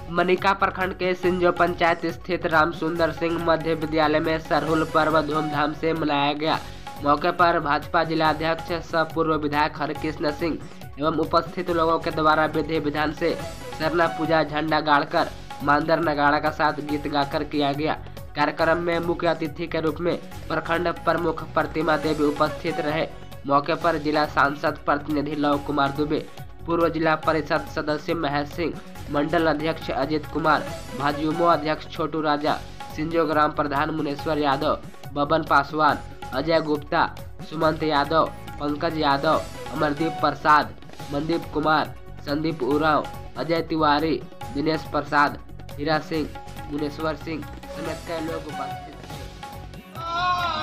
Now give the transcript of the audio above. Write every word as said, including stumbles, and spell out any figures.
मनिका प्रखंड के सिंजो पंचायत स्थित रामसुंदर सिंह मध्य विद्यालय में सरहुल पर्व धूमधाम से मनाया गया। मौके पर भाजपा जिलाध्यक्ष सह पूर्व विधायक हरकृष्ण सिंह एवं उपस्थित लोगों के द्वारा विधि विधान से सरना पूजा, झंडा गाड़कर, मांदर नगाड़ा का साथ गीत गाकर किया गया। कार्यक्रम में मुख्य अतिथि के रूप में प्रखंड प्रमुख प्रतिमा देवी उपस्थित रहे। मौके पर जिला सांसद प्रतिनिधि लव कुमार दुबे, पूर्व जिला परिषद सदस्य महेश सिंह, मंडल अध्यक्ष अजित कुमार, भाजयुमो अध्यक्ष छोटू राजा, सिंजो ग्राम प्रधान मुनेश्वर यादव, बबन पासवान, अजय गुप्ता, सुमंत यादव, पंकज यादव, अमरदीप प्रसाद, मनदीप कुमार, संदीप उरांव, अजय तिवारी, दिनेश प्रसाद, हीरा सिंह, मुनेश्वर सिंह समेत कई लोग उपस्थित थे।